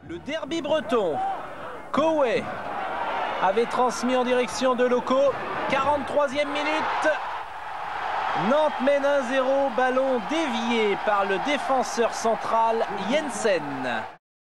Le derby breton. Koé avait transmis en direction de Loco. 43e minute. Nantes mène 1-0. Ballon dévié par le défenseur central Jensen.